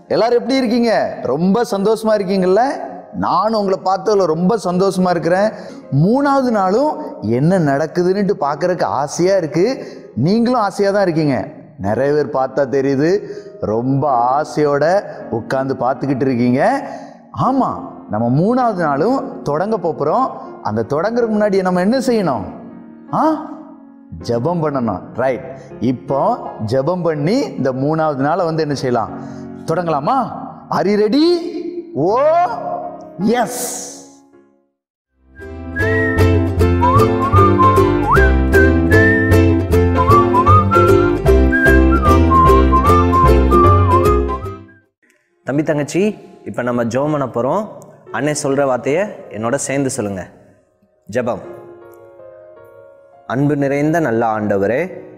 எல்லாரும் எப்படி இருக்கீங்க? ரொம்ப சந்தோஷமா இருக்கீங்கல்ல? நானும் உங்களை பார்த்ததுல ரொம்ப சந்தோஷமா இருக்கிறேன். 3வது நாளும் என்ன நடக்குதுன்னு பார்க்கறதுக்கு ஆசையா இருக்கு. நீங்களும் ஆசையா தான் இருக்கீங்க. நிறைய பேர் பார்த்தா தெரியுது, ரொம்ப ஆசையோட உட்கார்ந்து பார்த்துக்கிட்டு இருக்கீங்க. ஆமா, நம்ம 3வது நாளும் தொடங்க போறோம். அந்த தொடங்குறதுக்கு முன்னாடி நம்ம என்ன செய்யணும்? ஜெபம் பண்ணணும். ரைட். இப்போ ஜெபம் பண்ணி இந்த 3வது நாளை என்ன செய்யலாம்? தொடங்கலாமா? Are you ready? Oh yes. தம்பி தங்கச்சி, இப்போ நம்ம ஜெபம் பண்ண போகிறோம். அன்னை சொல்கிற வார்த்தையை என்னோட சேர்ந்து சொல்லுங்க. ஜெபம். அன்பு நிறைந்த நல்ல ஆண்டவரே,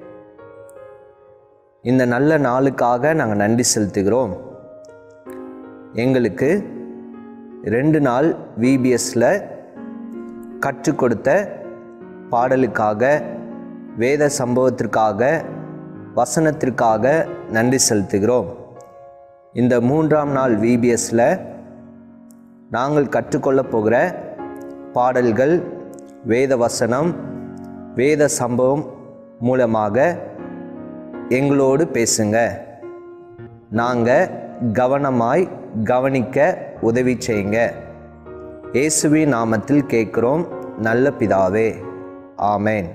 இந்த நல்ல நாளுக்காக நாங்கள் நன்றி செலுத்துகிறோம். எங்களுக்கு 2 நாள் விபிஎஸ்ல கற்றுக் கொடுத்த பாடலுக்காக, வேத சம்பவத்திற்காக, வசனத்திற்காக நன்றி செலுத்துகிறோம். இந்த 3ஆம் நாள் விபிஎஸ்ல நாங்கள் கற்றுக்கொள்ள போகிற பாடல்கள், வேத வசனம், வேத சம்பவம் மூலமாக எங்களோடு பேசுங்க. நாங்கள் கவனமாய் கவனிக்க உதவி செய்யுங்க. இயேசுவின் நாமத்தில் கேட்கிறோம் நல்ல பிதாவே, ஆமேன்.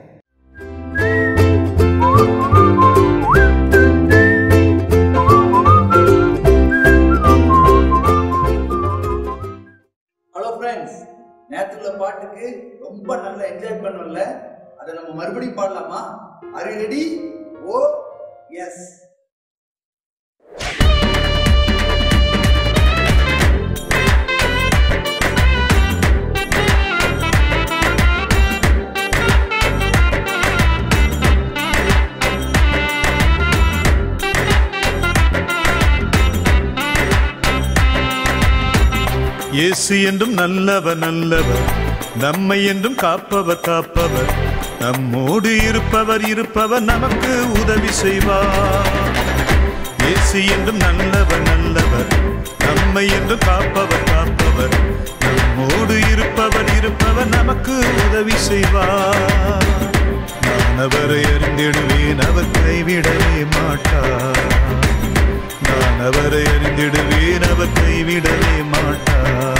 ஹலோ ஃப்ரெண்ட்ஸ், நேற்றுள்ள பாட்டுக்கு ரொம்ப நல்லா என்ஜாய் பண்ணோம்ல? அதை நம்ம மறுபடியும் பாடலாமா? Are you ready? Oh yes. Yesu என்றும் நல்லவர் நல்லவர், நம்மை என்றும் காப்பவர் காப்பவர், நம்மோடு இருப்பவர் இருப்பவர், நமக்கு உதவி செய்வார். இயேசு என்றும் நல்லவர் நல்லவர், நம்மை என்றும் காப்பவர் காப்பவர், நம்மோடு இருப்பவர் இருப்பவர், நமக்கு உதவி செய்வார். நான் அவரை அறிந்திடுவேன், அவர் கைவிடவே மாட்டார். நான் அவரை அறிந்திடுவேன், அவர் கைவிடவே மாட்டார்.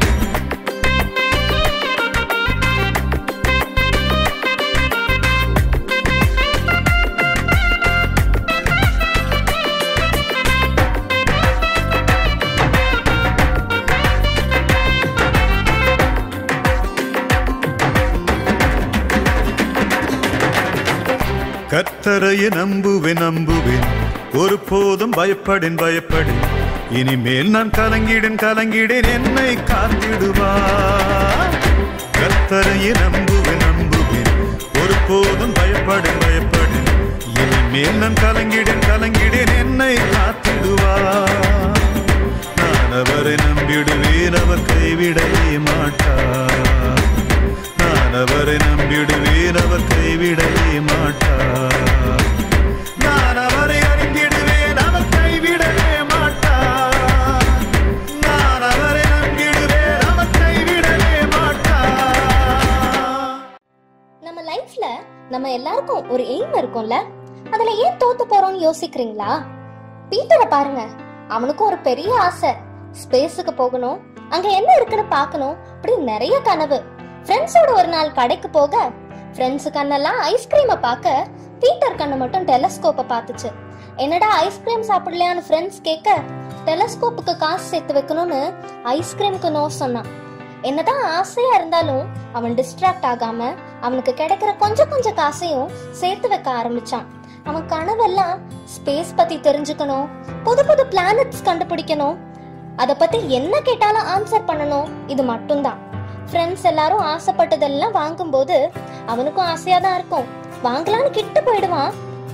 கர்த்தரையே நம்புவேன் நம்புவேன், ஒரு போதும் பயப்படேன் பயப்படேன், இனிமேல் நான் கலங்கிடேன் கலங்கிடேன், என்னை காத்திடுவார். கர்த்தரையே நம்புவேன் நம்புவேன், ஒரு போதும் பயப்படேன் பயப்படேன், இனிமேல் நான் கலங்கிடேன் கலங்கிடேன், என்னை காத்திடுவார். நான் அவரை நம்பிடுவேன், அவர் கைவிடவே மாட்டார். நான் அவரை நம்பிடுவேன், அவர் கைவிடவே மாட்டார். நான் அவரை அறிந்திடுவேன், அவர் கைவிடவே மாட்டார். நான் அவரை நம்பிடுவேன், அவர் கைவிடவே மாட்டார். நம்ம லைஃப்ல நம்ம எல்லாருக்கும் ஒரு எய்ம் இருக்கும்ல, அதுல ஏன் தோத்து போறோம்னு யோசிக்கிறீங்களா? பீட்டரை பாருங்க, அவனுக்கும் ஒரு பெரிய ஆசை, ஸ்பேஸுக்கு போகணும், அங்க என்ன இருக்குன்னு பார்க்கணும், அப்படி நிறைய கனவு. ஃப்ரெண்ட்ஸோட ஒரு நாள் கடைக்கு போக, ஃப்ரெண்ட்ஸ் கண்ணெல்லாம் ஐஸ்கிரீமை பார்க்க, பீட்டர் கண்ணு மட்டும் டெலஸ்கோப்பை பார்த்துச்சு. என்னடா ஐஸ்கிரீம் சாப்பிடலையான்னு ஃப்ரெண்ட்ஸ் கேட்க, டெலஸ்கோப்புக்கு காசு சேர்த்து வைக்கணும்னு ஐஸ்கிரீமுக்கு நோ சொன்னான். என்னதான் ஆசையா இருந்தாலும் அவன் டிஸ்ட்ராக்ட் ஆகாம அவனுக்கு கிடைக்கிற கொஞ்சம் காசையும் சேர்த்து வைக்க ஆரம்பிச்சான். அவன் கனவெல்லாம் ஸ்பேஸ் பத்தி தெரிஞ்சுக்கணும், புது புது பிளானட்ஸ் கண்டுபிடிக்கணும், அதை பத்தி என்ன கேட்டாலும் ஆன்சர் பண்ணணும், இது மட்டும்தான். ஃப்ரெண்ட்ஸ் எல்லாரும் ஆசைப்பட்டதெல்லாம் வாங்கும்போது அவனுக்கும் ஆசையா தான் இருக்கும், வாங்கலான்னு கிட்ட போயிடுவான்.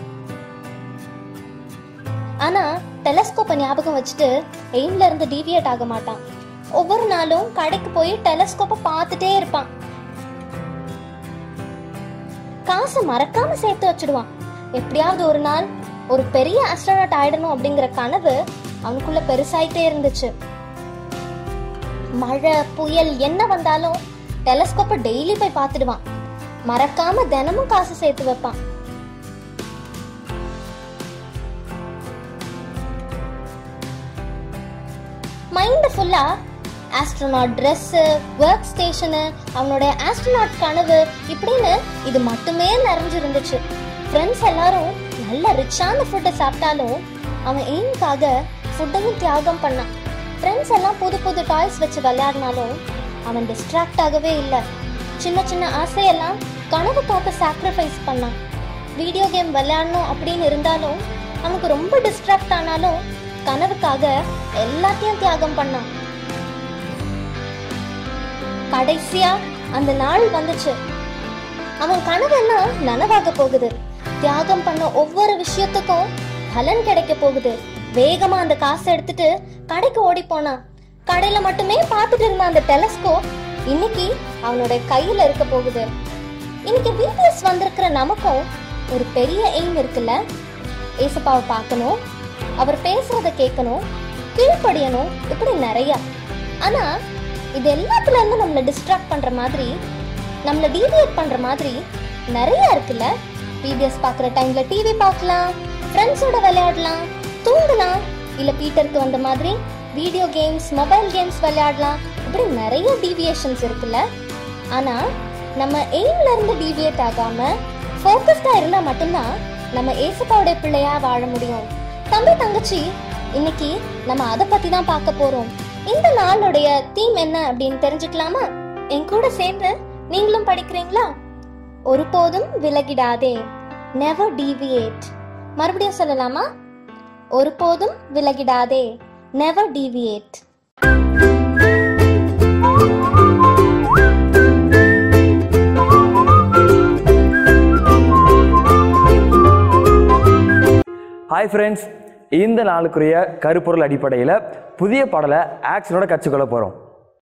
ஆனா டெலஸ்கோப்பை ஞாபகம் வச்சுட்டு எய்ம்ல இருந்து டீவியேட் ஆக மாட்டான். ஒவ்வொரு நாளும் கடைக்கு போய் டெலஸ்கோப்பை பார்த்துட்டே இருப்பான். காசை மறக்காம சேர்த்து வச்சிடுவான். எப்படியாவது ஒரு நாள் ஒரு பெரிய ஆஸ்ட்ரோநாட் ஆயிடணும் அப்படிங்கிற கனவு அவனுக்குள்ள பெருசாயிட்டே இருந்துச்சு. மழை புயல் என்ன வந்தாலும் டெலஸ்கோப்பை டெய்லி போய் பார்த்துடுவான். மறக்காம தினமும் காசு சேர்த்து வைப்பான். மைண்ட் ஃபுல்லா ஆஸ்ட்ரோநாட் ட்ரெஸ், ஒர்க் ஸ்டேஷனு, அவனோட ஆஸ்ட்ரோநாட் கனவு இப்படின்னு இது மட்டுமே நிறைஞ்சிருந்துச்சு. ஃப்ரெண்ட்ஸ் எல்லாரும் நல்ல ரிச்சான ஃபுட்டை சாப்பிட்டாலும் அவன் எய்முக்காக ஃபுட்டையும் தியாகம் பண்ணான். ஃப்ரெண்ட்ஸ் எல்லாம் புது புது டாய்ஸ் வச்சு விளையாடினாலும் அவன் டிஸ்ட்ராக்ட் ஆகவே இல்லை. சின்ன சின்ன ஆசையெல்லாம் கனவுக்காக சாக்ரிஃபைஸ் பண்ணான். வீடியோ கேம் விளையாடணும் அப்படின்னு இருந்தாலும் அவனுக்கு ரொம்ப டிஸ்ட்ராக்ட் ஆனாலும் கனவுக்காக எல்லாத்தையும் தியாகம் பண்ணான். கடைசியா அந்த நாள் வந்துச்சு. அவன் கனவெல்லாம் நனவாக போகுது. தியாகம் பண்ண ஒவ்வொரு விஷயத்துக்கும் பலன் கிடைக்க போகுது. வேகமா அந்த காசை எடுத்துட்டு கடைக்கு ஓடி போனான். கடையில மட்டுமே பார்த்துட்டு இருந்த அந்த டெலஸ்கோப் இன்னைக்கு அவனோட கையில இருக்க போகுது. இன்னைக்கு பிபிஎஸ் வந்திருக்கிற நமக்கும் ஒரு பெரிய எய்ம் இருக்குல்ல. ஏசப்பாவை பார்க்கணும், அவர் பேசுறத கேட்கணும், கீழ்ப்படியணும், இப்படி நிறைய. ஆனா இது எல்லாத்துல இருந்து நம்மளை டிஸ்ட்ராக்ட் பண்ற மாதிரி, நம்மளை டீவியேட் பண்ற மாதிரி நிறைய இருக்குல்ல. பிபிஎஸ் பார்க்குற டைம்ல டிவி பார்க்கலாம், ஃப்ரெண்ட்ஸோட விளையாடலாம், தூங்கலாம், இல்ல பீட்டருக்கு வந்த மாதிரி வீடியோ கேம்ஸ், மொபைல் கேம்ஸ் விளையாடலாம். இப்படி நிறைய டீவியேஷன்ஸ் இருக்குல்ல. ஆனா நம்ம எய்ம்ல இருந்து டீவியேட் ஆகாம ஃபோக்கஸ்டா இருந்தா மட்டும்தான் நம்ம ஏசப்பாவுடைய பிள்ளையா வாழ முடியும். தம்பி தங்கச்சி, இன்னைக்கு நம்ம அதை பத்தி தான் பார்க்க போறோம். இந்த நாளுடைய தீம் என்ன அப்படின்னு தெரிஞ்சுக்கலாமா? என் கூட சேர்ந்து நீங்களும் படிக்கிறீங்களா? ஒருபோதும் விலகிடாதே, never deviate. மறுபடியும் சொல்லலாமா? ஒருபோதும் விலகிடாதே, never deviate. ஹாய் ஃப்ரெண்ட்ஸ், இந்த நாளுக்குரிய கருப்பொருள் அடிப்படையில் புதிய பாடலை ஆக்ஷனோட கற்றுக்கொள்ள போகிறோம்.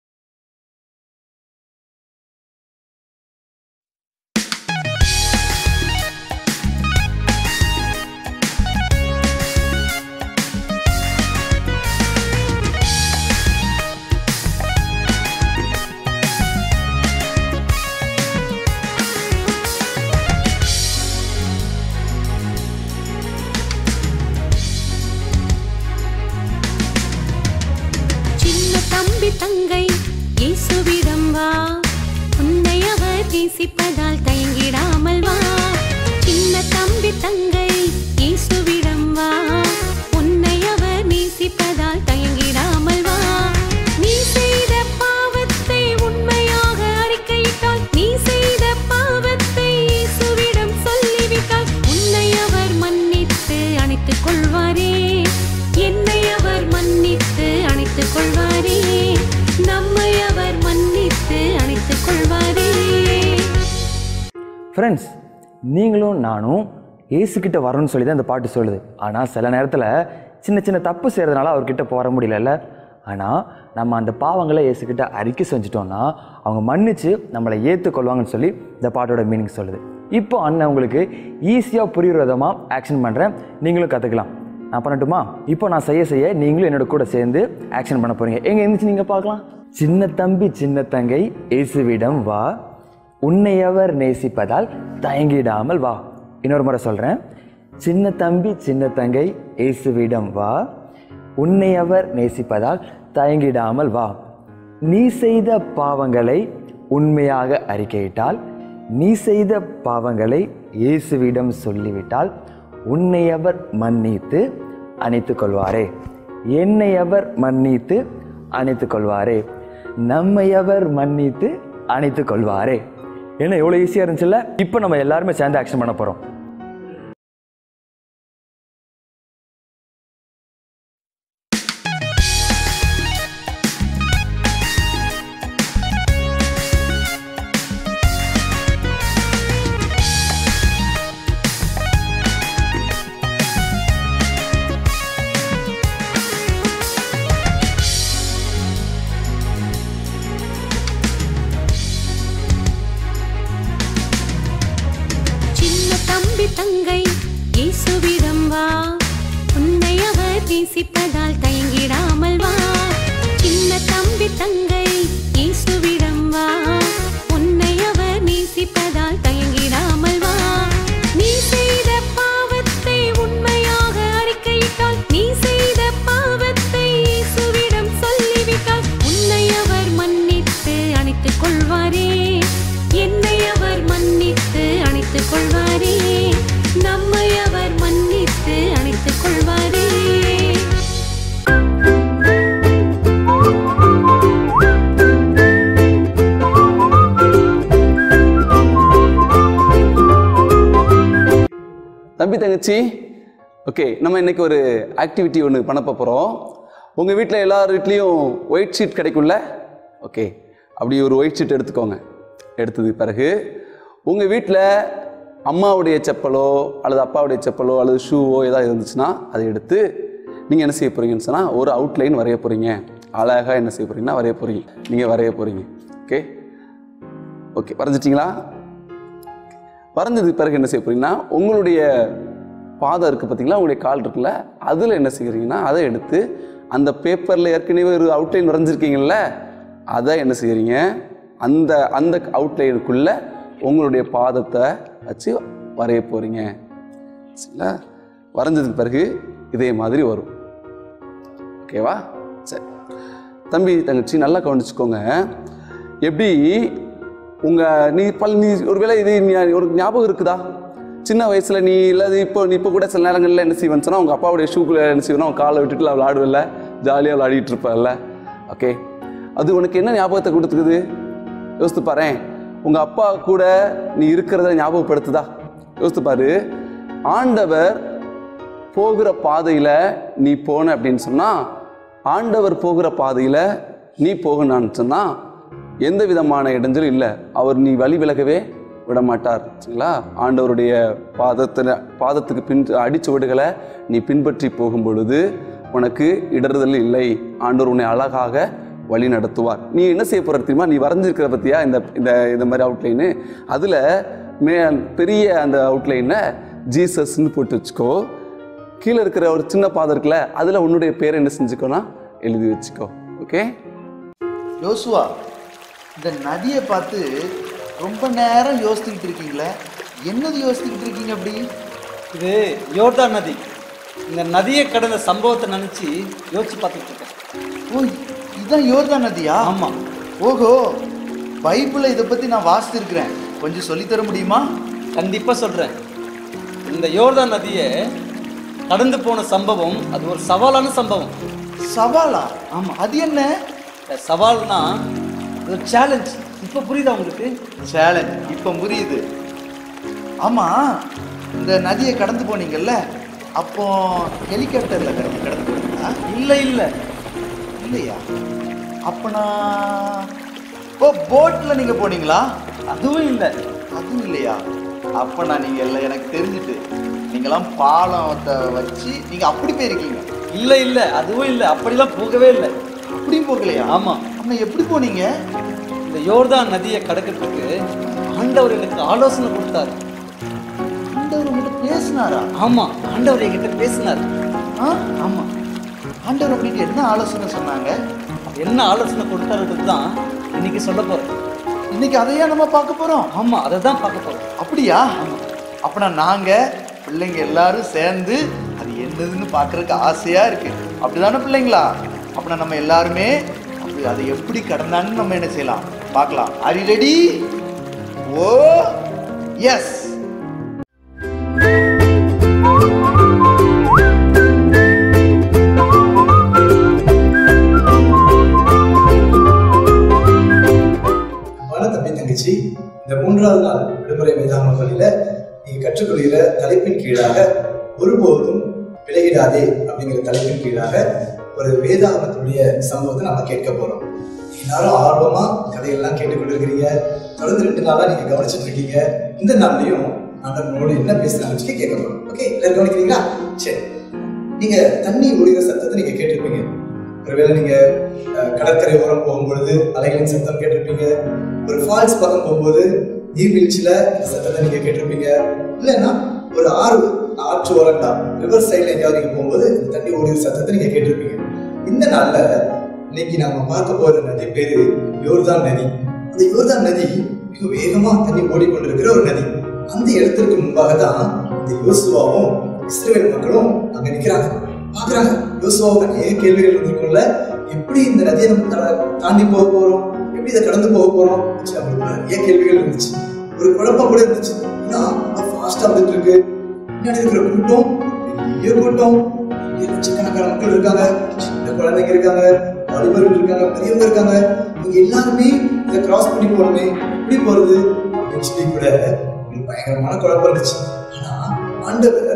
தங்கை இயேசுவிடம் வா, உன்னை அவர் நேசிப்பதால் தயங்கிடாமல் வா. சின்ன தம்பி தங்கை இயேசுவிடம் வா, உன்னை அவர் நேசிப்பதால் தயங்கிடாமல் வா. நீ செய்த பாவத்தை உண்மையாக அறிக்கையிட்டால், நீ செய்த பாவத்தை இயேசுவிடம் சொல்லிவிட்டால், உன்னை அவர் மன்னித்து அணைத்துக் கொள்வாரே, என்னை அவர் மன்னித்து அணைத்துக் கொள்வாரே, நம்மை அவர் மன்னித்து அணைத்துக் கொள்வாரே. ஃப்ரெண்ட்ஸ், நீங்களும் நானும் ஏசுக்கிட்ட வரணும்னு சொல்லி தான் இந்த பாட்டு சொல்லுது. ஆனால் சில நேரத்தில் சின்ன சின்ன தப்பு செய்கிறதுனால அவர்கிட்ட போக முடியல. ஆனால் நம்ம அந்த பாவங்களை ஏசுக்கிட்ட அறிக்கை செஞ்சிட்டோம்னா அவங்க மன்னித்து நம்மளை ஏற்றுக்கொள்வாங்கன்னு சொல்லி இந்த பாட்டோட மீனிங் சொல்லுது. இப்போ அண்ணன் உங்களுக்கு ஈஸியாக புரியுற விதமாக ஆக்ஷன் பண்ணுறேன், நீங்களும் கற்றுக்கலாம். நான் பண்ணட்டுமா? இப்போ நான் செய்ய நீங்களும் என்னோட கூட சேர்ந்து ஆக்ஷன் பண்ண போறீங்க. எங்க இருந்துச்சு நீங்க பார்க்கலாம். சின்ன தம்பி சின்ன தங்கை இயேசுவிடம் வா, உன்னை அவர் நேசிப்பதால் தயங்கிடாமல் வா. இன்னொரு முறை சொல்றேன். சின்ன தம்பி சின்ன தங்கை இயேசுவிடம் வா, உன்னை அவர் நேசிப்பதால் தயங்கிடாமல் வா. நீ செய்த பாவங்களை உண்மையாக அறிக்கையிட்டால், நீ செய்த பாவங்களை இயேசுவிடம் சொல்லிவிட்டால், உன்னை அவர் மன்னித்து அணைத்துக் கொள்வாரே, என்னை அவர் மன்னித்து அணைத்துக் கொள்வாரே, நம்மை அவர் மன்னித்து அணைத்துக் கொள்வாரே. என்ன எவ்வளோ ஈஸியாக இருந்துச்சுல்ல? இப்போ நம்ம எல்லாருமே சேர்ந்து ஆக்ஷன் பண்ண போகிறோம். தம்பி தம்பி தங்கச்சி, ஓகே, நம்ம இன்னைக்கு ஒரு ஆக்டிவிட்டி ஒன்று பண்ண போகிறோம். உங்கள் வீட்டில் எல்லார் வீட்லேயும் ஒயிட் ஷீட் கிடைக்கும்ல? ஓகே, அப்படி ஒரு ஒயிட் ஷீட் எடுத்துக்கோங்க. எடுத்ததுக்கு பிறகு உங்கள் வீட்டில் அம்மாவுடைய செப்பலோ அல்லது அப்பாவுடைய செப்பலோ அல்லது ஷூவோ ஏதாவது இருந்துச்சுன்னா அதை எடுத்து நீங்கள் என்ன செய்ய போகிறீங்கன்னு சொன்னால் ஒரு அவுட்லைன் வரைய போகிறீங்க. அழகாக என்ன செய்ய போகிறீங்கன்னா வரைய போகிறீங்க. நீங்கள் வரைய போகிறீங்க. Okay okay, வரைஞ்சிட்டிங்களா? வரைஞ்சதுக்கு பிறகு என்ன செய்ய போகிறீங்கன்னா உங்களுடைய பாதம் இருக்குது பார்த்தீங்களா, உங்களுடைய கால் இருக்குல்ல, அதில் என்ன செய்கிறீங்கன்னா அதை எடுத்து அந்த பேப்பரில் ஏற்கனவே ஒரு அவுட்லைன் வரைஞ்சிருக்கீங்கள்ல, அதை என்ன செய்கிறீங்க அந்த அந்த அவுட்லைனுக்குள்ளே உங்களுடைய பாதத்தை வச்சு வரைய போகிறீங்க. சரிங்களா? வரைஞ்சதுக்கு பிறகு இதே மாதிரி வரும். ஓகேவா? சரி தம்பி தங்கச்சி, நல்லா கவனிச்சுக்கோங்க. எப்படி நீ ஒருவேளை இது ஒரு ஞாபகம் இருக்குதா? சின்ன வயசில் நீ இல்லாது இப்போ கூட சில நேரங்களில் என்ன செய்வேன்னு சொன்னால் உங்கள் அப்பாவுடைய ஷூக்குள்ளே என்ன செய்வேன்னா உங்கள் காலை விட்டுட்டு அவள் ஆடுவில்ல, ஜாலியாக விளையாடிட்டு இருப்பல்ல. ஓகே, அது உனக்கு என்ன ஞாபகத்தை கொடுத்துக்குது? யோசித்து பாரு. உங்கள் அப்பா கூட நீ இருக்கிறத ஞாபகப்படுத்துதா? யோசித்து பாரு. ஆண்டவர் போகிற பாதையில் நீ போன அப்படின்னு சொன்னால், ஆண்டவர் போகிற பாதையில் நீ போகணும்னு சொன்னால் எந்த விதமான இடைஞ்சலும் இல்லை. அவர் நீ வழி விலகவே விட மாட்டார். சரிங்களா? ஆண்டவருடைய பாதத்துக்கு அடிச்சுவடுகளை நீ பின்பற்றி போகும் பொழுது உனக்கு இடறுதல் இல்லை. ஆண்டவர் உன்னை அழகாக வழி நடத்துவார். நீ என்ன செய்ய போகிற தெரியுமா? நீ வரைஞ்சிருக்கிற பற்றியா இந்த மாதிரி அவுட்லைனு, அதில் பெரிய அந்த அவுட்லைனை ஜீசஸ்ன்னு போட்டு வச்சுக்கோ. கீழே இருக்கிற ஒரு சின்ன பாதம் இருக்குல்ல, அதில் உன்னுடைய பேரை என்ன செஞ்சுக்கோனா எழுதி வச்சுக்கோ. ஓகே யோசுவா, இந்த நதியை பார்த்து ரொம்ப நேரம் யோசிச்சுக்கிட்டு இருக்கீங்களே, என்னது யோசிச்சுக்கிட்டு இருக்கீங்க? அப்படி இது யோர்தான் நதி. இந்த நதியை கடந்த சம்பவத்தை நினச்சி யோசிச்சு பார்த்துட்டு இருக்கேன். ஓ, இதுதான் யோர்தான் நதியா? ஆமாம். ஓஹோ, பைபிளில் இதை பற்றி நான் வாசித்திருக்கிறேன். கொஞ்சம் சொல்லித்தர முடியுமா? கண்டிப்பாக சொல்கிறேன். இந்த யோர்தான் நதியை கடந்து போன சம்பவம் அது ஒரு சவாலான சம்பவம். சவாலா? ஆமாம். அது என்ன சவால்னா ஒரு சேலஞ்ச். இப்போ புரியுதா உங்களுக்கு? சேலஞ்ச் இப்போ புரியுது. ஆமாம், இந்த நதியை கடந்து போனீங்கல்ல, அப்போ ஹெலிகாப்டரில் கடந்து போனீங்களா? இல்லை இல்லையா? அப்போ போட்டில் நீங்கள் போனீங்களா? அதுவும் இல்லை. அதுவும் இல்லையா? அப்போ நீங்கள் இல்லை, எனக்கு தெரிஞ்சுட்டு நீங்களாம் பாலத்தை வச்சு நீங்கள் அப்படி போயிருக்கீங்க. இல்லை அதுவும் இல்லை. அப்படிலாம் போகவே இல்லை. அப்படியும் போகலையா? ஆமாம். அம்மா, எப்படி போனீங்க? இந்த யோர்தான் நதியை கடக்கிறதுக்கு ஆண்டவர் எனக்கு ஆலோசனை கொடுத்தாரு. ஆண்டவர் உங்ககிட்ட பேசினாரா? ஆமாம், ஆண்டவர் என்கிட்ட பேசினார். ஆமாம். ஆண்டவர் உங்களுக்கு என்ன ஆலோசனை சொன்னாங்க? என்ன ஆலோசனை கொடுத்தாருன்றது தான் இன்னைக்கு சொல்ல போகிறேன். இன்னைக்கு அதையா நம்ம பார்க்க போகிறோம்? ஆமாம், அதை தான் பார்க்க போகிறோம். அப்படியா? அப்படின்னா நாங்கள் பிள்ளைங்க எல்லாரும் சேர்ந்து அது என்னதுன்னு பார்க்கறதுக்கு ஆசையாக இருக்குது. அப்படிதானே பிள்ளைங்களா? அப்படின்னா நம்ம எல்லாருமே அப்படி அதை எப்படி கடந்தான்னு நம்ம என்ன செய்யலாம் பார்க்கலாம். Are you ready? Oh yes. தம்பி தங்கச்சி, இந்த 3வது நாள் விடுமுறை வேதாகம பள்ளியில நீங்க கற்றுக்கொள்கிற தலைப்பின் கீழாக ஒருபோதும் விலகிடாதே அப்படிங்கிற தலைப்பின் கீழாக ஒரு வேதாகமத்துடைய சம்பவத்தை நம்ம கேட்க போறோம். எல்லாரும் ஆர்வமா கதையெல்லாம் கேட்டுக்கொண்டிருக்கிறீங்க. தொடர்ந்து 2 நாளா நீங்க கவனிச்சுட்டு இருக்கீங்க. இந்த நாள்லயும் ஆண்டவனோடு என்ன பேசுறாங்க கேட்க போறோம். ஓகே, எல்லாரும் கவனிக்கிறீங்களா? சரி, நீங்க தண்ணி ஓடுகிற சத்தத்தை நீங்க கேட்டிருப்பீங்க. ஒருவேளை நீங்க கடற்கரை ஓரம் போகும்பொழுது அலைகளின் சத்தம் கேட்டிருப்பீங்க. ஒரு ஃபால்ஸ் பக்கம் போகும்போது நீர்வீழ்ச்சியில சத்தத்தை நீங்க கேட்டிருப்பீங்க. இல்லைன்னா ஒரு ஆற்று ஓரண்டா ரிவர் சைட்ல எங்கேயாவது நீங்க போகும்போது தண்ணி ஓடுகிற சத்தத்தை நீங்க கேட்டிருப்பீங்க. இந்த நாள்ல இன்னைக்கு நாம பார்க்க போற நதி பேரு யோர்தான் நதி. அந்த யோர்தான் நதி மிக வேகமா தண்ணி ஓடிக்கொண்டிருக்கிற ஒரு நதி. அந்த இடத்திற்கு முன்பாக தான் இந்த யோசுவாவும் இஸ்ரவேல் மக்களும் அங்க நிக்கிறாங்க, பாக்குறாங்க. யோசுவாவுக்கு அநேக கேள்விகள் இருந்திருக்கும்ல, எப்படி இந்த நதியை நம்ம தாண்டி போக போறோம், எப்படி இதை கடந்து போக போறோம், நிறைய கேள்விகள் இருந்துச்சு. ஒரு குழப்பம் கூட இருந்துச்சு. ஏன்னா ஃபாஸ்டா வந்துட்டு இருக்கு, பின்னாடி இருக்கிற கூட்டம் பெரிய கூட்டம், லட்சக்கணக்கான மக்கள் இருக்காங்க, சின்ன குழந்தைங்க இருக்காங்க, வாலிபர்கள் இருக்காங்க, பெரியவங்க இருக்காங்க. இவங்க எல்லாருமே இதை கிராஸ் பண்ணி போறோமே, எப்படி போறது அப்படின்னு சொல்லி கூட பயங்கரமான குழப்பம் இருந்துச்சு. ஆனா ஆண்டவர்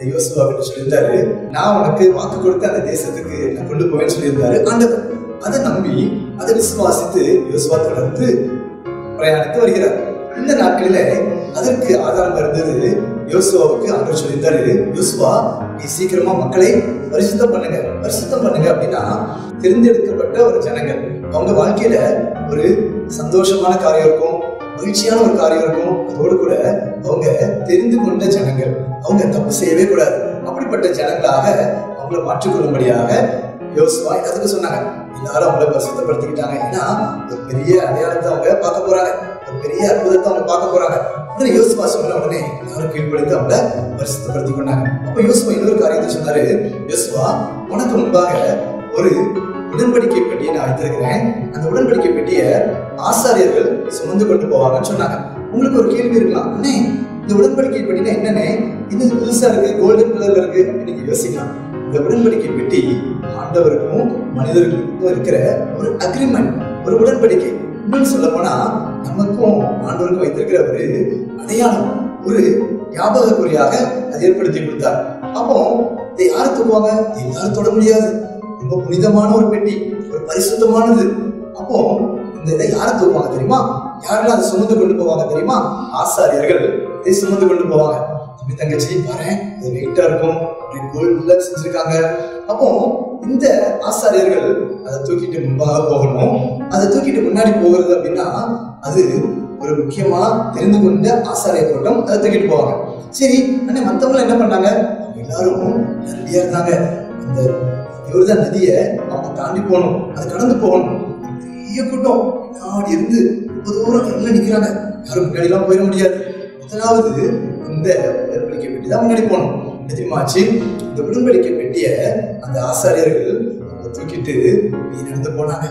யோசுவா கிட்ட சொல்லியிருந்தாரு, நான் உனக்கு வாக்கு கொடுத்த அந்த தேசத்துக்கு நான் கொண்டு போவேன்னு சொல்லியிருந்தாரு ஆண்டவர். அதை நம்பி அதை விசுவாசித்து யோசுவா தொடர்ந்து பிரயாணித்து வருகிறார். இந்த நாட்களில அதற்கு ஆதாரம் இருந்தது. யோசுவாவுக்கு ஆண்டவர் சொல்லியிருந்தாரு, யோசுவா நீ சீக்கிரமா மக்களை பரிசுத்தம் பண்ணுங்க அப்படின்னா தேர்ந்தெடுக்கப்பட்ட ஒரு ஜனங்கள் அவங்க வாழ்க்கையில ஒரு சந்தோஷமான காரியம் இருக்கும், மகிழ்ச்சியான ஒரு காரியம் இருக்கும். அதோடு கூட அவங்க தெரிந்து கொண்ட ஜனங்கள், அவங்க தப்பு செய்யவே கூடாது. அப்படிப்பட்ட ஜனங்களாக அவங்கள மாற்றிக்கொள்ளும்படியாக யோசுவா எல்லாத்துக்கும் சொன்னாங்க. எல்லாரும் அவங்கள பரிசுத்தப்படுத்திக்கிட்டாங்க. ஏன்னா ஒரு பெரிய அடையாளத்தை அவங்க பார்க்க போறாங்க, ஒரு பெரிய அற்புதத்தை அவங்க பார்க்க போறாங்க. யோசுவா சொன்ன உடனே எல்லாரும் கீழ்ப்படுத்தி அவங்கள பரிசுத்தப்படுத்திக் கொண்டாங்க. அப்ப யோசுவா இன்னொரு காரியத்தை சொன்னாரு, யோசுவா உனக்கு முன்பாக ஒரு உடன்படிக்கை பெட்டியை நான் வைத்திருக்கிறேன், அந்த உடன்படிக்கை பெட்டியை ஆசாரியர்கள் சுமந்து கொண்டு போவாங்கன்னு சொன்னாங்க. உங்களுக்கு ஒரு கேள்வி இருக்கலாம், அண்ணே இந்த உடன்படிக்கை பெட்டினா என்னன்னே, இது புதுசா இருக்கு, கோல்டன் கலர்ல இருக்கு அப்படின்னு நீங்க யோசிக்கலாம். இந்த உடன்படிக்கை பெட்டி ஆண்டவருக்கும் மனிதர்களுக்கும் இருக்கிற ஒரு அக்ரிமெண்ட், ஒரு உடன்படிக்கை. இன்னும் சொல்ல போனா நமக்கும் ஆண்டவருக்கும் வைத்திருக்கிற ஒரு அடையாளம், ஒரு ஞாபக குறியாக அதை ஏற்படுத்தி கொடுத்தார். அப்போ இதை யாரு தூக்குவாங்க? எல்லாரும் தொட முடியாது. ரொம்ப புனிதமான ஒரு பெட்டி, ஒரு பரிசுத்தமானது. அப்போ இந்த இதை யாரை தூக்குவாங்க தெரியுமா? யாரெல்லாம் அதை சுமந்து கொண்டு போவாங்க தெரியுமா? ஆசாரியர்கள் இதை சுமந்து கொண்டு போவாங்க. தம்பி தங்கச்சி பாரு, இது வெயிட்டா இருக்கும், கோல்ட்ல செஞ்சிருக்காங்க. அப்போ இந்த ஆசாரியர்கள் அதை தூக்கிட்டு முன்பாக போகணும். அதை தூக்கிட்டு முன்னாடி போகிறது அப்படின்னா அது ஒரு முக்கியமா தெரிந்து கொண்ட ஆசாரிய கூட்டம் அதை தூக்கிட்டு போவாங்க. சரி அண்ணே, மற்றவங்க என்ன பண்ணாங்க? எல்லாரும் ரெடியா இருந்தாங்க. இந்த யோர்தான் நதியை அவங்க தாண்டி போகணும், அதை கடந்து போகணும். பெரிய கூட்டம் முன்னாடி இருந்து ரொம்ப தூரம் எல்லாம் நிக்கிறாங்க. யாரும் முன்னாடி எல்லாம் போயிட முடியாது. முதலாவது இந்த உடன்படிக்கை பெட்டி தான் முன்னாடி போகணும். தெரியுமாச்சு, இந்த உடன்படிக்கை பெட்டிய அந்த ஆசாரியர்கள் தூக்கிட்டு நடந்து போனாங்க.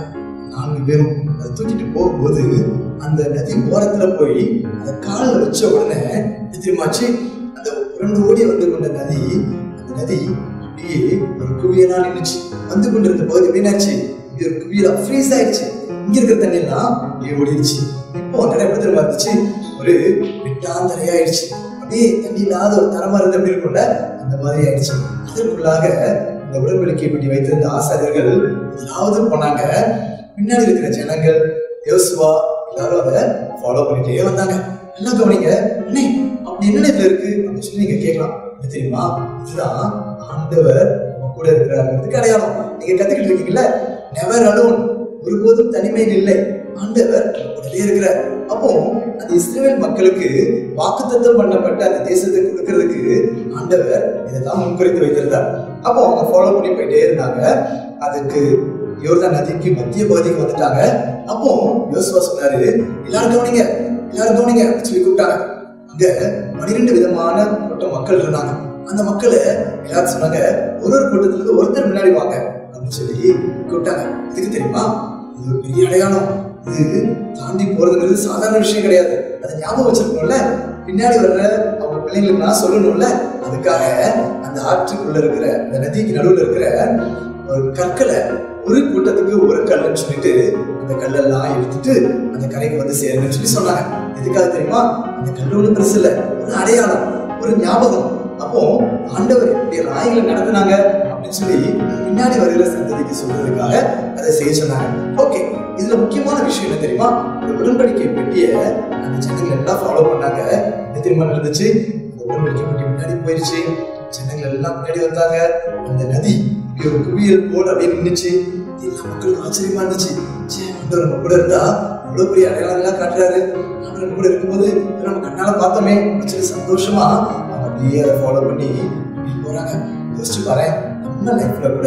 4 பேரும் அதை தூக்கிட்டு போகும்போது அந்த நதி ஓரத்துல போய் அந்த காலில் வச்ச உடனே தெரியுமாச்சு, அந்த புரண்டு ஓடி வந்து கொண்ட நதி, அந்த நதி அப்படியே ஒரு குவியலா நின்றுச்சு. வந்து கொண்டிருந்த பகுதி என்னாச்சு, ஒரு குவியலா ஃப்ரீஸ் ஆயிடுச்சு. இங்க இருக்கிற தண்ணி எல்லாம் அப்படியே ஓடிடுச்சு. இப்போ நிறைய இடத்துல வந்துச்சு, ஒரு வெட்டாந்தரையாயிடுச்சு. அப்படியே தண்ணி இல்லாத ஒரு தரமா இருந்து அப்படி இருக்கும்ல, அந்த மாதிரி ஆயிடுச்சு. அதற்குள்ளாக இந்த உடன்படிக்கை பெட்டி வைத்திருந்த ஆசாரியர்கள் முதலாவது போனாங்க. பின்னாடி இருக்கிற ஜனங்கள், யோசுவா எல்லாரும் அதை ஃபாலோ பண்ணிட்டே வந்தாங்க. எல்லாம் கவனிங்க, அண்ணே அப்படி என்ன இதுல இருக்கு அப்படின்னு சொல்லி நீங்க கேட்கலாம். தெரியுமா, இதுதான் ஆண்டவர் கூட இருக்கிறாருங்கிறதுக்கு அடையாளம். நீங்க கத்துக்கிட்டு இருக்கீங்கல்ல, நெவர் அலோன், ஒருபோதும் தனிமையில் இல்லை, ஆண்டவர் உடனே இருக்கிறார். அப்போ அந்த இஸ்ரவேல் மக்களுக்கு வாக்குத்தத்தம் பண்ணப்பட்ட அந்த தேசத்தை கொடுக்கறதுக்கு ஆண்டவர் இதைதான் முன்குறித்து வைத்திருந்தார். அப்போ அவங்க ஃபாலோ பண்ணி போயிட்டே இருந்தாங்க. அதுக்கு யோர்தான் நதிக்கு மத்திய பகுதிக்கு வந்துட்டாங்க. அப்போ யோசுவா சொன்னாரு, எல்லாரும் கவனிங்க அப்படின்னு சொல்லி கூப்பிட்டாங்க. அங்க 12 விதமான கூட்டம் மக்கள் இருந்தாங்க. அந்த மக்களை எல்லாரும் சொன்னாங்க, ஒரு கூட்டத்துல இருந்து ஒருத்தர் முன்னாடி வாங்க அப்படின்னு சொல்லி கூப்பிட்டாங்க. இதுக்கு தெரியுமா, இது ஒரு பெரிய அடையாளம். இது தாண்டி போறதுங்கிறது சாதாரண விஷயம் கிடையாது. அதை ஞாபகம் வச்சிருக்கணும்ல, பின்னாடி வர்ற அவங்க பிள்ளைங்களுக்கு நான் சொல்லணும்ல. அதுக்காக அந்த ஆற்றுக்குள்ள இருக்கிற அந்த நதிக்கு நடுவில் இருக்கிற ஒரு கற்களை, ஒரு கூட்டத்துக்கு ஒரு கல்லுன்னு சொல்லிட்டு அந்த கல்லெல்லாம் எடுத்துட்டு அந்த கரைக்கு வந்து சேருங்கன்னு சொல்லி சொன்னாங்க. எதுக்காக தெரியுமா, அந்த கல் ஒன்றும் பெருசு இல்லை, ஒரு அடையாளம், ஒரு ஞாபகம். அப்போ ஆண்டவர் எப்படி நாய்களை நடத்தினாங்க அப்படின்னு சொல்லி பின்னாடி வருகிற சந்ததிக்கு சொல்றதுக்காக அதை செய்ய சொன்னாங்க. ஓகே, இதுல முக்கியமான விஷயம் என்ன தெரியுமா, இந்த உடன்படிக்கை பெட்டிய அந்த ஜனங்கள் எல்லாம் ஃபாலோ பண்ணாங்க. என்ன தெரியுமா நடந்துச்சு, இந்த உடன்படிக்கை பெட்டி முன்னாடி போயிடுச்சு. ஜனங்கள் எல்லாம் முன்னாடி வந்தாங்க. அந்த நதி ஒரு குவியல் போல் அப்படியே நின்றுச்சு. எல்லா மக்களுக்கும் ஆச்சரியமா இருந்துச்சு. ஆண்டவர் நம்ம கூட இருந்தா அவ்வளவு பெரிய அடையாளங்கள்லாம் காட்டுறாரு, ஆண்டவர் நம்ம கூட இருக்கும்போது நம்ம கண்ணால பார்த்தோமே சொல்லி சந்தோஷமா அப்படியே அதை ஃபாலோ பண்ணி போறாங்க. யோசிச்சு பாரு, நம்ம லைஃப்ல கூட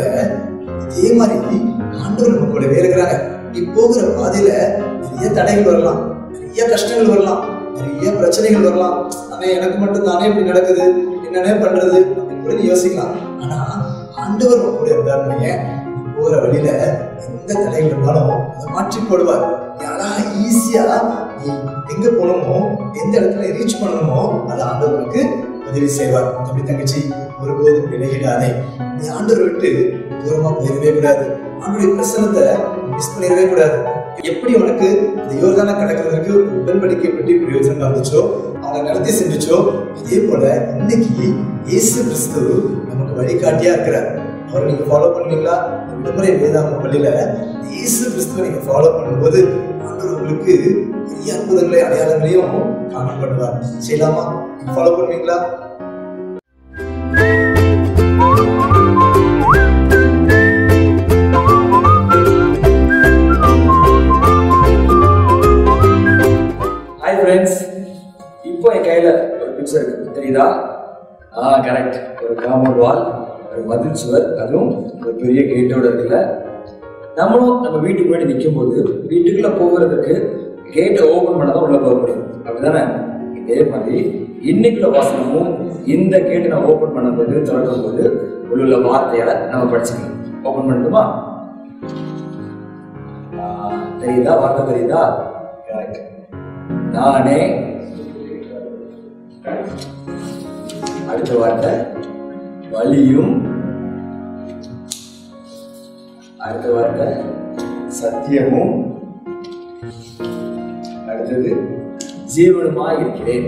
இதே மாதிரி ஆண்டவர் நம்ம கூடவே இருக்கிறாங்க. நீ போகிற பாதையில நிறைய தடைகள் வரலாம், நிறைய கஷ்டங்கள் வரலாம், நிறைய பிரச்சனைகள் வரலாம். ஆனா எனக்கு மட்டும் தானே இப்படி நடக்குது, என்னன்னே பண்றது அப்படின்னு கூட நீ யோசிக்கலாம். ஆனா ஆண்டவர் நம்ம கூட இருந்தாருன்னு போகிற வழியில எந்த தடைகள் இருந்தாலும் அதை மாற்றி போடுவார். யாரா ஈஸியா நீ எங்க போகணுமோ, எந்த இடத்துல ரீச் பண்ணணுமோ அதை ஆண்டவருக்கு உதவி செய்வார். தம்பி தங்கச்சி, ஒருபோதும் விலகிடாதே. நீ ஆண்டவர் விட்டு தூரமா போயிடவே கூடாது. ஆண்டவருடைய பிரசனத்தை மிஸ் பண்ணிடவே கூடாது. எப்படி அவனுக்கு இந்த யோர்தானை கடக்கிறதுக்கு உடன்படிக்கை பற்றி பிரயோஜனம் இருந்துச்சோ, அவனை நடத்தி செஞ்சுச்சோ, அதே போல இன்னைக்கு இயேசு கிறிஸ்து நமக்கு வழிகாட்டியா இருக்கிறார். அவரை நீங்க ஃபாலோ பண்ணுவீங்களா? விடுமுறை வேதாகம பள்ளியில இயேசு கிறிஸ்துவை நீங்க ஃபாலோ பண்ணும்போது ஆண்டவர் உங்களுக்கு பெரிய அற்புதங்களை அடையாளங்களையும் காணப்படுவார். செய்யலாமா? நீங்க ஃபாலோ பண்ணுவீங்களா? ஹாய் ஃப்ரெண்ட்ஸ், இப்போ என் கையில் ஒரு பிக்சர் இருக்கு, தெரியுதா? கரெக்ட். ஒரு காம்பவுண்ட் வால், ஒரு மதில் சுவர், அதுவும் ஒரு பெரிய கேட்டோட இருக்குல்ல. நம்மளும் நம்ம வீட்டுக்கு முன்னாடி நிற்கும் போது வீட்டுக்குள்ள போகிறதுக்கு கேட்டை ஓபன் பண்ண தான் உள்ள போக முடியும், அப்படிதானே? இதே மாதிரி இன்னைக்குள்ள வாசனமும் இந்த கேட்டை நம்ம ஓபன் பண்ணும்போது திறக்கும் போது உள்ள வார்த்தையால நம்ம படிச்சுக்கலாம். ஓபன் பண்ணட்டுமா? தெரியுதா? வார்த்தை தெரியுதா? கரெக்ட். நானே. அடுத்த வார்த்தை வலியும். அடுத்த வார்த்தை சத்தியமும். அடுத்தது ஜீவனுமா இருக்கிறேன்.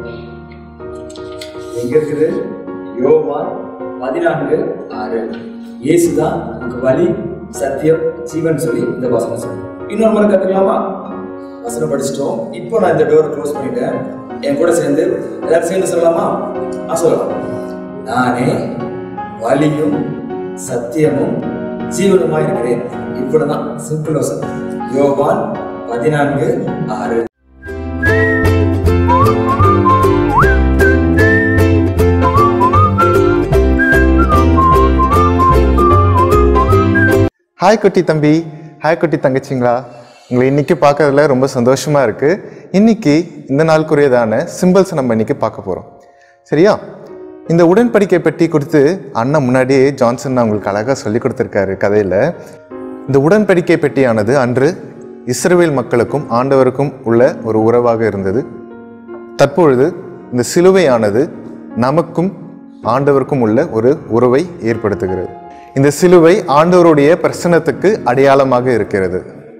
எங்க இருக்குது? யோவான் 14:6. இயேசுதான் நமக்கு வழி, சத்தியம், ஜீவன் சொல்லி இந்த வசனம் சொல்லி. இன்னொரு முறை கத்துக்கலாமா? வசனம் படிச்சிட்டோம். இப்போ நான் இந்த டோரை க்ளோஸ் பண்ணிட்டேன். என் கூட சேர்ந்து எல்லாரும் சேர்ந்து சொல்லலாமா? சொல்லலாம். நானே வழியும் சத்தியமும் ஜீவனுமா இருக்கிறேன். இப்படிதான் சிம்பிள் வசனம். யோவான் 14:6. ஹாய் குட்டி தம்பி, ஹாய் குட்டி தங்கச்சிங்களா, உங்களை இன்னைக்கு பார்க்கறதுல ரொம்ப சந்தோஷமா இருக்கு. இன்னைக்கு இந்த நாளுக்குரியதான சிம்பிள்ஸ் நம்ம இன்னைக்கு பார்க்க போறோம். சரியா? இந்த உடன்படிக்கை பெட்டி குறித்து அண்ணன் முன்னாடியே ஜான்சன் உங்களுக்கு அழகாக சொல்லி கொடுத்துருக்காரு கதையில். இந்த உடன்படிக்கை பெட்டியானது அன்று இஸ்ரவேல் மக்களுக்கும் ஆண்டவருக்கும் உள்ள ஒரு உறவாக இருந்தது. தற்பொழுது இந்த சிலுவையானது நமக்கும் ஆண்டவருக்கும் உள்ள ஒரு உறவை ஏற்படுத்துகிறது. இந்த சிலுவை ஆண்டவருடைய பிரசன்னத்துக்கு அடையாளமாக இருக்கிறது.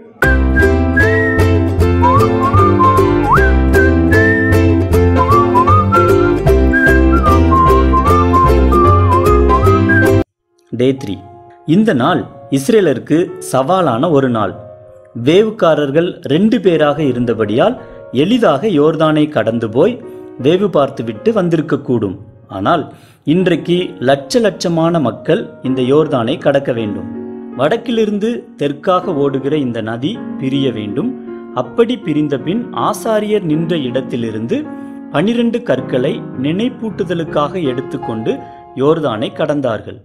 டே 3. இந்த நாள் இஸ்ரேலருக்கு சவாலான ஒரு நாள். வேவுக்காரர்கள் 2 பேராக இருந்தபடியால் எளிதாக யோர்தானை கடந்து போய் வேவு பார்த்துவிட்டு வந்திருக்கக்கூடும். ஆனால் இன்றைக்கு லட்சமான மக்கள் இந்த யோர்தானை கடக்க வேண்டும். வடக்கிலிருந்து தெற்காக ஓடுகிற இந்த நதி பிரிய வேண்டும். அப்படி பிரிந்த பின் ஆசாரியர் நின்ற இடத்திலிருந்து 12 கற்களை நினைப்பூட்டுதலுக்காக எடுத்துக்கொண்டு யோர்தானை கடந்தார்கள்.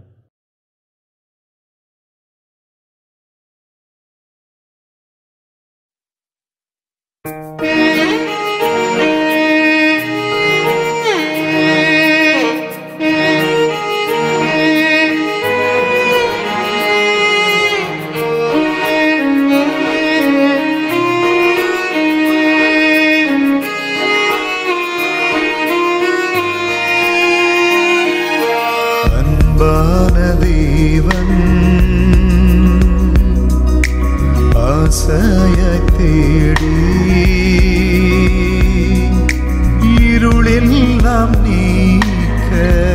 இருளெல்லாம் நீக்க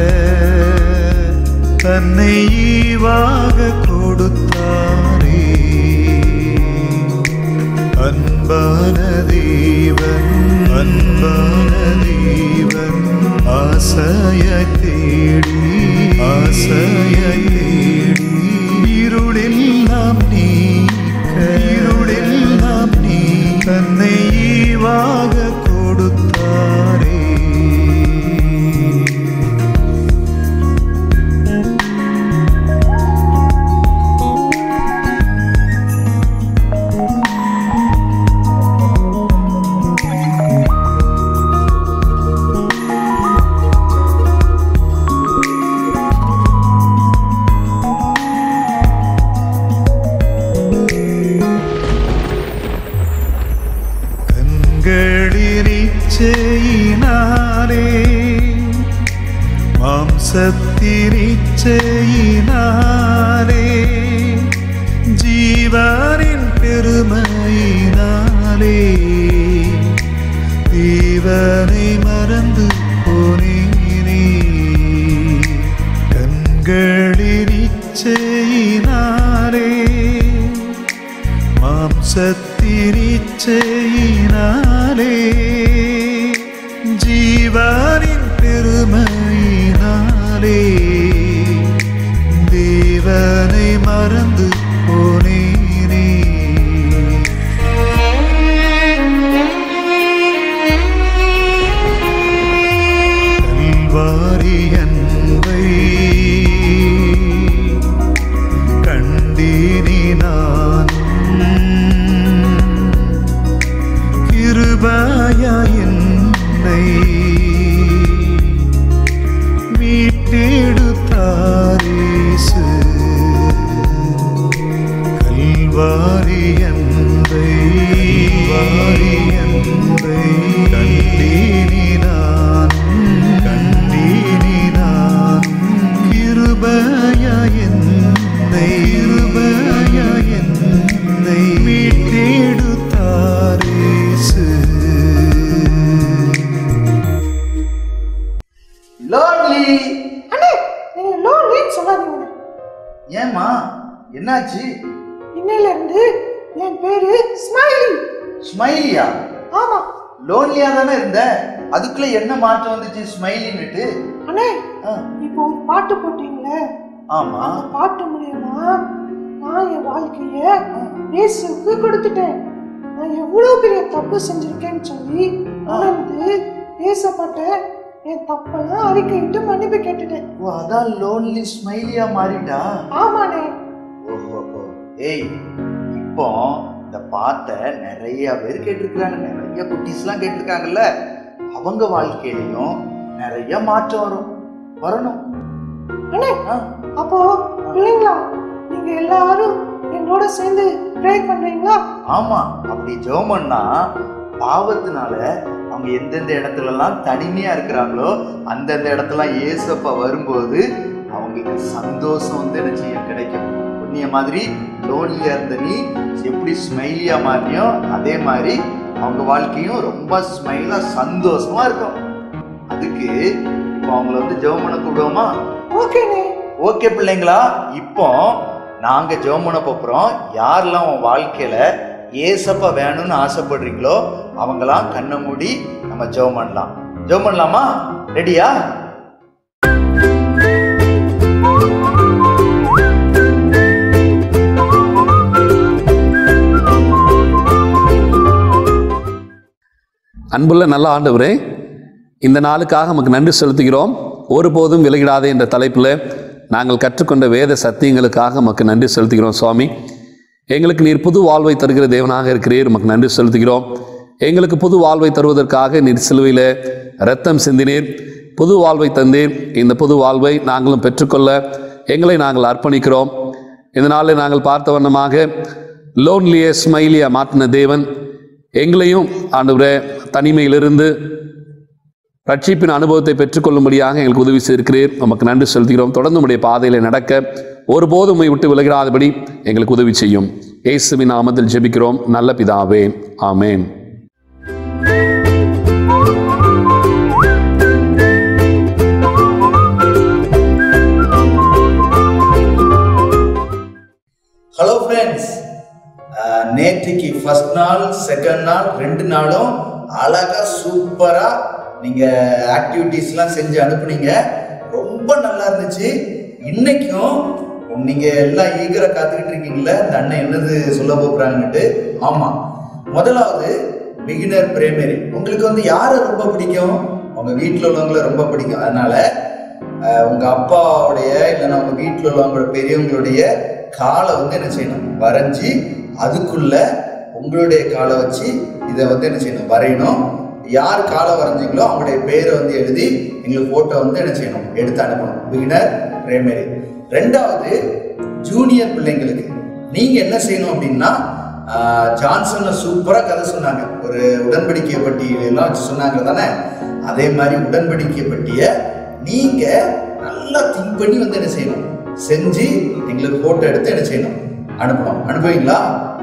தன்னை ஈவாக கொடுத்தாரே. அன்பான தேவன், அன்பான தேவன் ஆசையை தேடி, ஆசையை தேடி இருளெல்லாம் நீக்க, இருளெல்லாம் நீ தன்னை ஈவாக கொடுத்தாரே. இச்சையினாலே, மாம்சத்தினிச்சையினாலே ஜீவனின் பெருமையினாலே தேவனை மறந்து போனேனே. கண்களின் இச்சையினாலே மாம்சத்தின் இச்சையினாலே ஜீவனின் பெருமையினாலே தேவனை மறந்து போனேனே. கல்வாரி அன்பை கண்டேனே நானும், கிருபையாய் என்னை மீட்டெடுத்தார் இயேசு. கல்வாரி அன்பை கண்டேனே நான், கிருபையாய் என்னை மீட்டெடுத்தார் இயேசு. லோன்லி. அண்ணே, நீங்க லோன்லின்னு சொல்லாதீங்க. ஏம்மா, என்னாச்சு? இன்னையில இருந்து என் பேரு ஸ்மைலி. ஸ்மைலியா? ஆமா. லோன்லியா தானே இருந்த, அதுக்குள்ள என்ன மாற்றம் வந்துச்சு ஸ்மைலின்னுட்டு? அண்ணே, இப்போ ஒரு பாட்டு போட்டீங்களே, ஆமா, அந்த பாட்டு மூலியமா நான் என் வாழ்க்கைய இயேசுவுக்கு கொடுத்துட்டேன். நான் எவ்வளவு பெரிய தப்பு செஞ்சிருக்கேன்னு சொல்லி உணர்ந்து ஏசப்பட்ட என் தப்பெல்லாம் அறிக்கையிட்டு மன்னிப்பு கேட்டுட்டேன். ஓ, அதான் லோன்லி ஸ்மைலியா மாறிட்டா? ஆமாண்ணே. ஓஹோ. ஏய், இப்போ இந்த பாட்டை நிறைய பேர் கேட்டிருக்காங்க, நிறைய குட்டீஸ்லாம் கேட்டிருக்காங்கல்ல, அவங்க வாழ்க்கையிலையும் நிறைய மாற்றம் வரணும். அண்ணே, அப்போ பிள்ளைங்களா, நீங்க எல்லாரும் என்னோட சேர்ந்து ப்ரே பண்றீங்களா? ஆமா, அப்படி ஜெபம் பண்ணா பாவத்தினால அவங்க எந்தெந்த இடத்துல எல்லாம் தனிமையா இருக்கிறாங்களோ அந்தந்த இடத்துல இயேசப்பா வரும்போது அவங்களுக்கு சந்தோஷம் வந்து என்ன செய்ய கிடைக்கும். உன்னைய மாதிரி லோன்லியா இருந்த நீ எப்படி ஸ்மைலியா மாறினியோ அதே மாதிரி அவங்க வாழ்க்கையும் ரொம்ப ஸ்மைலா சந்தோஷமா இருக்கும். அதுக்கு இப்போ அவங்கள வந்து ஜெபம் பண்ண கூடுவோமா? ஓகே பிள்ளைங்களா, இப்போ நாங்க ஜெபம் பண்ண போறோம். யாரெல்லாம் உன் வாழ்க்கையில ஏசப்பா வேணும்னு ஆசைப்படுறீங்களோ அவங்களாம் கண்ணை மூடி நம்ம ஜெபம் பண்ணலாம். ஜெபம் பண்ணலாமா? ரெடியா? அன்புள்ள நல்ல ஆண்டவரே, இந்த நாளுக்காக நமக்கு நன்றி செலுத்துகிறோம். ஒருபோதும் விலகிடாதே என்ற தலைப்பில் நாங்கள் கற்றுக்கொண்ட வேத சத்தியங்களுக்காக நமக்கு நன்றி செலுத்துகிறோம். சுவாமி, எங்களுக்கு நீர் புது வாழ்வை தருகிற தேவனாக இருக்கிறீர், நமக்கு நன்றி செலுத்துகிறோம். எங்களுக்கு புது வாழ்வை தருவதற்காக நீர் சிலுவையில் இரத்தம் சிந்தினீர், புது வாழ்வை தந்தீர். இந்த புது வாழ்வை நாங்களும் பெற்றுக்கொள்ள எங்களை நாங்கள் அர்ப்பணிக்கிறோம். இந்த நாளில் நாங்கள் பார்த்த வண்ணமாக லோன்லியே ஸ்மைலியா மாற்றின தேவன் எங்களையும் ஆண்டவரே தனிமையிலிருந்து ரட்சிப்பின் அனுபவத்தை பெற்றுக்கொள்ளும்படியாக எங்களுக்கு உதவி செய்திருக்கிறீர், நமக்கு நன்றி செலுத்துகிறோம். தொடர்ந்து உடைய பாதையில் நடக்க ஒருபோதும் உம்மை விட்டு விலகிடாதபடி எங்களுக்கு உதவி செய்யும். இயேசுவின் நாமத்தில் ஜெபிக்கிறோம் நல்ல பிதாவே, ஆமேன். ஹலோ ஃப்ரெண்ட்ஸ், நேற்றுக்கு ஃபர்ஸ்ட் நாள் செகண்ட் நாள் 2 நாளும் அழகா சூப்பரா நீங்க ஆக்டிவிட்டிஸ்லாம் செஞ்சு அனுப்புனீங்க, ரொம்ப நல்லா இருந்துச்சு. இன்னைக்கும் நீங்க எல்லாம் ஈகரா காத்துக்கிட்டு இருக்கீங்களா இந்த அண்ணன் என்னது சொல்ல போறாங்கன்னுட்டு? ஆமா, முதலாவது பிகினர் பிரைமரி. உங்களுக்கு வந்து யாரை ரொம்ப பிடிக்கும்? உங்க வீட்டில் உள்ளவங்களை ரொம்ப பிடிக்கும். அதனால உங்க அப்பாவுடைய இல்லைன்னா உங்க வீட்டில் உள்ளவங்களோட பெரியவங்களுடைய காலை வந்து என்ன செய்யணும், வரைஞ்சி அதுக்குள்ள உங்களுடைய காலை வச்சு இதை வந்து என்ன செய்யணும், வரையணும். யார் காலை வரைஞ்சிங்களோ அவங்களுடைய பேரை வந்து எழுதி எங்களுக்கு போட்டோ வந்து என்ன செய்யணும், எடுத்து அனுப்பணும். Beginner primary. ரெண்டாவது ஜூனியர் பிள்ளைங்களுக்கு நீங்க என்ன செய்யணும் அப்படின்னா, ஜான்சன்ல சூப்பரா கதை சொன்னாங்க, ஒரு உடன்படிக்கை பட்டி எல்லாம் வச்சு சொன்னாங்க தானே, அதே மாதிரி உடன்படிக்கை பட்டிய நீங்க நல்லா திங்க் பண்ணி வந்து என்ன செய்யணும், செஞ்சு எங்களுக்கு போட்டோ எடுத்து என்ன செய்யணும், அனுப்பணும். அனுப்புவீங்களா?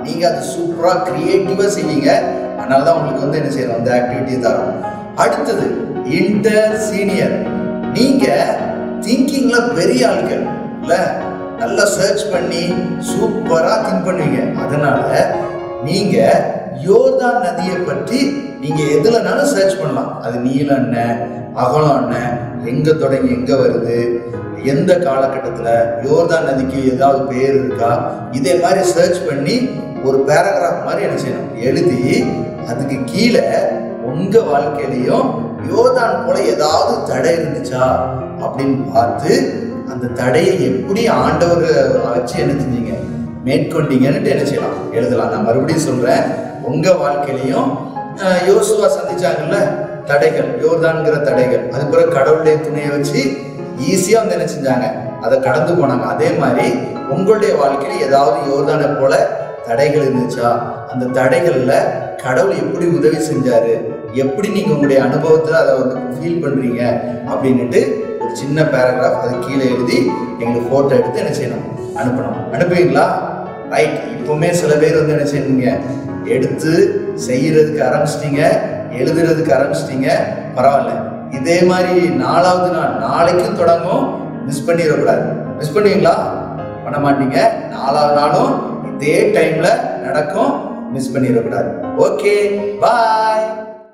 நீங்கள் அது சூப்பராக க்ரியேட்டிவாக செய்வீங்க. அதனால தான் உங்களுக்கு வந்து என்ன செய்யணும், அந்த ஆக்டிவிட்டியை தரோம். அடுத்தது இன்டர் சீனியர். நீங்கள் திங்கிங்கில் பெரிய ஆட்கள் இல்லை, நல்லா சர்ச் பண்ணி சூப்பராக திங்க் பண்ணுவீங்க. அதனால நீங்கள் யோர்தான் நதியை பற்றி நீங்கள் எதுலனாலும் சர்ச் பண்ணலாம். அது நீளம் என்ன, அகலம் என்ன, எங்கே தொடங்கி எங்கே வருது, எந்த காலகட்டத்தில் யோர்தான் நதிக்கு ஏதாவது பேர் இருக்கா, இதே மாதிரி சர்ச் பண்ணி ஒரு பேராகிராஃப் மாதிரி என்ன செய்யணும், எழுதி அதுக்கு கீழே உங்கள் வாழ்க்கையிலையும் யோர்தான் போல ஏதாவது தடை இருந்துச்சா அப்படின்னு பார்த்து அந்த தடையை எப்படி ஆண்டவர் வச்சு என்ன செஞ்சீங்க, மேற்கொண்டீங்கன்னுட்டு என்ன செய்யலாம், எழுதலாம். நான் மறுபடியும் சொல்கிறேன், உங்கள் வாழ்க்கையிலையும் யோசுவா சந்திச்சாங்கல்ல தடைகள், யோர்தான்கிற தடைகள், அது பிறகு கடவுளுடைய துணையை வச்சு ஈஸியாக வந்து என்ன செஞ்சாங்க, அதை கடந்து போனாங்க. அதே மாதிரி உங்களுடைய வாழ்க்கையில் ஏதாவது யோர்தானை போல தடைகள் இருந்துச்சா, அந்த தடைகளில் கடவுள் எப்படி உதவி செஞ்சாரு, எப்படி நீங்கள் உங்களுடைய அனுபவத்தில் அதை வந்து ஃபீல் பண்ணுறீங்க அப்படின்ட்டு ஒரு சின்ன பேராகிராஃப் அது கீழே எழுதி எங்களுக்கு ஃபோட்டோ எடுத்து என்ன செய்யணும், அனுப்பணும். அனுப்புவீங்களா? ரைட். இப்போவுமே சில பேர் வந்து என்ன செய்யணுங்க, எடுத்து செய்யறதுக்கு ஆரம்பிச்சிட்டீங்க, எழுதுறதுக்கு ஆரம்பிச்சிட்டீங்க. பரவாயில்ல. இதே மாதிரி 4வது நாள் நாளைக்கும் தொடங்கும். மிஸ் பண்ணிடக்கூடாது. மிஸ் பண்ணுவீங்களா? பண்ண மாட்டீங்க. 4வது நாளும் இதே டைம்ல நடக்கும். மிஸ் பண்ணிடக்கூடாது. Okay, bye.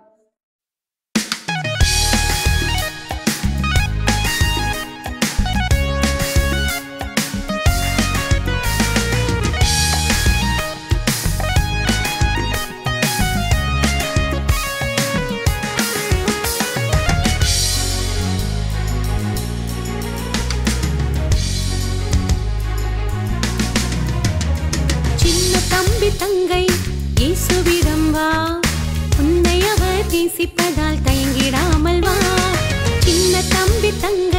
தங்கை இயேசுவிடம் வா, உன்னை அவர் நேசிப்பதால் தயங்கிடாமல் வா. சின்ன தம்பி தங்கை